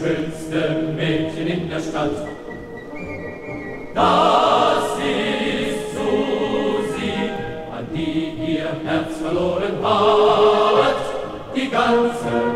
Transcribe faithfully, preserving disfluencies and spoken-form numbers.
schönste Mädchen in der Stadt. Das ist Susi, an die ihr Herz verloren hat, die ganze